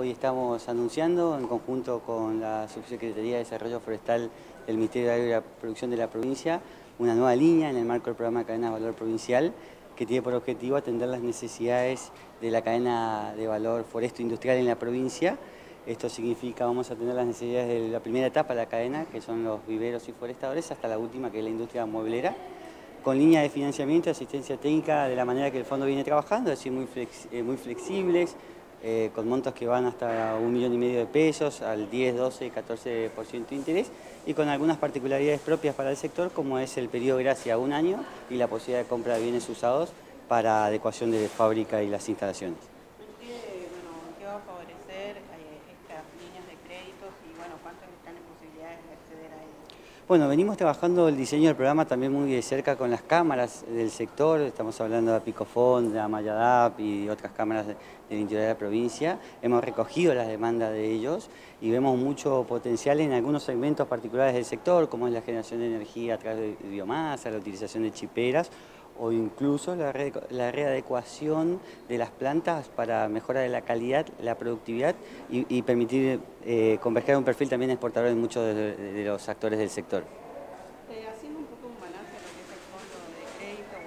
hoy estamos anunciando, en conjunto con la Subsecretaría de Desarrollo Forestal del Ministerio de Agro y la Producción de la provincia, una nueva línea en el marco del programa Cadena de Valor Provincial que tiene por objetivo atender las necesidades de la cadena de valor foresto-industrial en la provincia. Esto significa vamos a atender las necesidades de la primera etapa de la cadena, que son los viveros y forestadores, hasta la última, que es la industria mueblera, con líneas de financiamiento y asistencia técnica de la manera que el fondo viene trabajando, es decir, muy flexibles, con montos que van hasta 1,5 millones de pesos, al 10, 12, 14% de interés, y con algunas particularidades propias para el sector, como es el periodo de gracia a 1 año y la posibilidad de compra de bienes usados para adecuación de fábrica y las instalaciones. ¿En qué va a favorecer estas líneas de créditos y cuántos están en posibilidades de acceder a ellas? Bueno, venimos trabajando el diseño del programa también muy de cerca con las cámaras del sector, estamos hablando de Picofón, de Amayadap y otras cámaras del interior de la provincia. Hemos recogido las demandas de ellos y vemos mucho potencial en algunos segmentos particulares del sector, como es la generación de energía a través de biomasa, la utilización de chiperas, o incluso la readecuación de las plantas para mejora de la calidad, la productividad y permitir converger un perfil también exportador en muchos de los actores del sector. Haciendo un poco un balance de lo que es el fondo de crédito,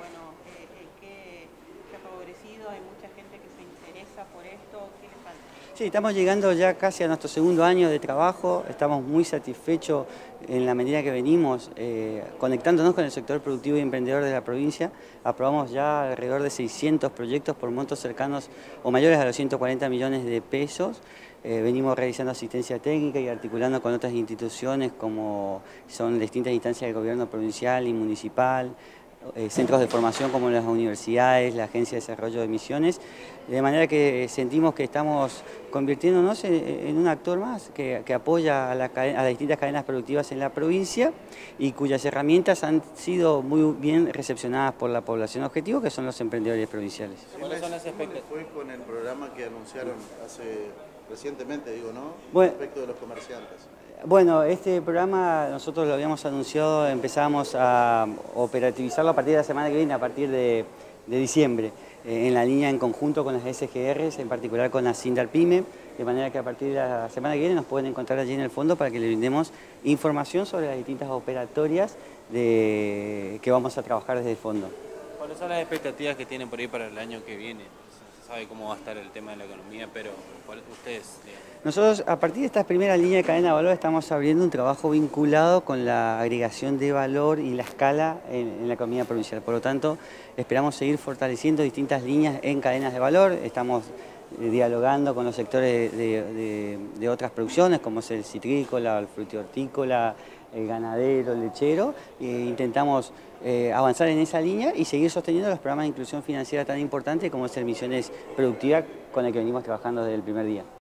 ¿qué ha favorecido? ¿Hay mucha gente que se interesa por esto? ¿Qué le falta? Sí, estamos llegando ya casi a nuestro segundo año de trabajo, estamos muy satisfechos en la medida que venimos conectándonos con el sector productivo y emprendedor de la provincia. Aprobamos ya alrededor de 600 proyectos por montos cercanos o mayores a los 140 millones de pesos. Venimos realizando asistencia técnica y articulando con otras instituciones como son distintas instancias del gobierno provincial y municipal, centros de formación como las universidades, la Agencia de Desarrollo de Misiones, de manera que sentimos que estamos convirtiéndonos en un actor más que apoya a las distintas cadenas productivas en la provincia y cuyas herramientas han sido muy bien recepcionadas por la población objetivo, que son los emprendedores provinciales. ¿Cuáles son las expectativas? ¿Cómo fue con el programa que anunciaron recientemente, respecto de los comerciantes? Bueno, este programa nosotros lo habíamos anunciado, empezamos a operativizarlo a partir de la semana que viene, a partir de diciembre, en la línea en conjunto con las SGRs, en particular con la Sindarpyme, de manera que a partir de la semana que viene nos pueden encontrar allí en el fondo para que le brindemos información sobre las distintas operatorias que vamos a trabajar desde el fondo. ¿Cuáles son las expectativas que tienen por ahí para el año que viene? Se sabe cómo va a estar el tema de la economía, pero ustedes... Nosotros, a partir de esta primera línea de cadena de valor, estamos abriendo un trabajo vinculado con la agregación de valor y la escala en la economía provincial. Por lo tanto, esperamos seguir fortaleciendo distintas líneas en cadenas de valor. Estamos dialogando con los sectores de otras producciones, como es el citrícola, el frutihortícola, el ganadero, el lechero, e intentamos avanzar en esa línea y seguir sosteniendo los programas de inclusión financiera tan importantes como es el Misiones Productiva, con el que venimos trabajando desde el primer día.